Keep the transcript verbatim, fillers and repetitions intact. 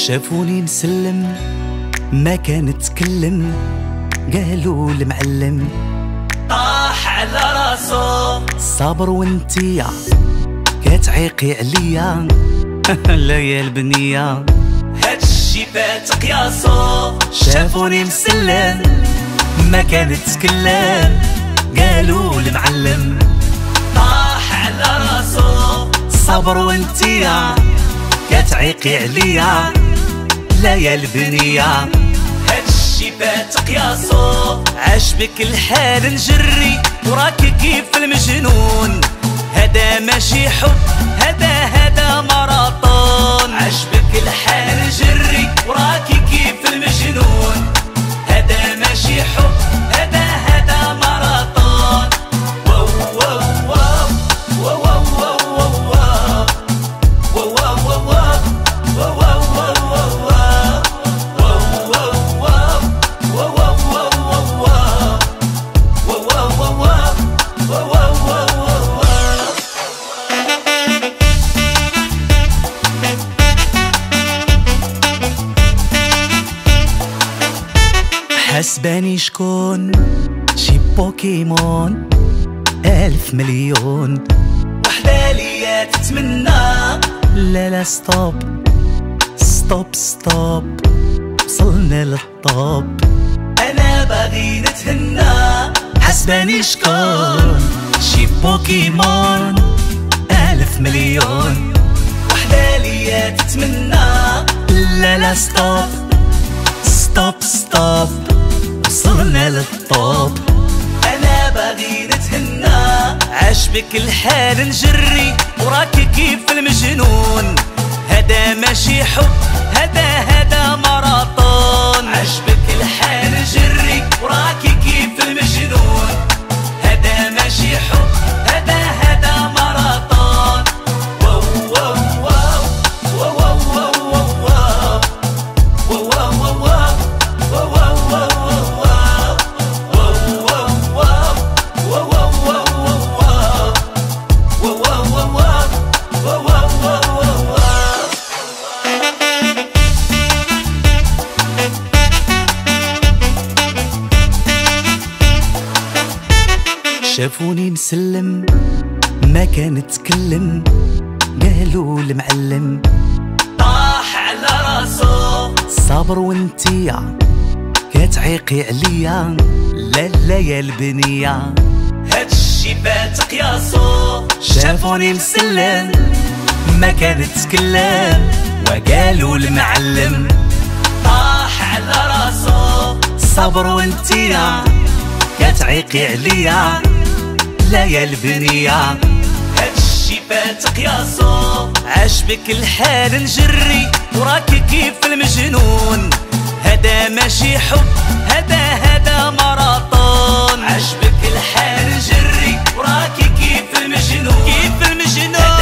شافوني مسلم ما كان نتكلم، قالوا المعلم طاح على راسو صابر وانتيا كتعيقي عليا لا يا البنية هادشي فاتك ياسو. شافوني مسلم ما كان نتكلم، قالوا المعلم طاح على راسو صابر وانتيا كتعيقي عليا لا يا البنية هادشي فاتك ياسو. عجبك الحال نجري وراكي كيف المجنون، هذا ماشي حب هذا هذا ماراطون. عجبك الحال نجري وراكي كيف المجنون، هذا ماشي حب هذا هذا ماراطون. واو واو واو واو واو واو واو واو واو حسباني شكون شي بوكيمون ألف مليون، وحدة ليا تتمنى. لا لا ستوب ستوب ستوب وصلنا للطوب، أنا باغي نتهنى. حسباني شكون شي بوكيمون ألف مليون، وحدة ليا تتمنى. لا لا ستوب ستوب ستوب وصلنا للطوب، أنا باغي نتهنى. عجبك الحال نجري وراكي كيف المجنون، هذا ماشي حب هذا هذا ماراطون. عجبك الحال نجري وراكي كيف المجنون، هذا ماشي حب هذا هذا ماراطون. واو واو واو واو واو واو واو واو شافوني مسلم ما كان نتكلم، قالوا المعلم طاح على راسو صابر وانتيا كتعيقي عليا لا لا يا البنية هادشي فاتك ياسو. شافوني مسلم ما كان نتكلم، وقالوا المعلم طاح على راسو صابر وانتيا كتعيقي عليا لا يا البنية هادشي فاتك ياسو. عجبك الحال نجري وراكي كيف المجنون، هذا ماشي حب هذا هذا ماراطون. عجبك الحال نجري وراكي كيف المجنون، كيف المجنون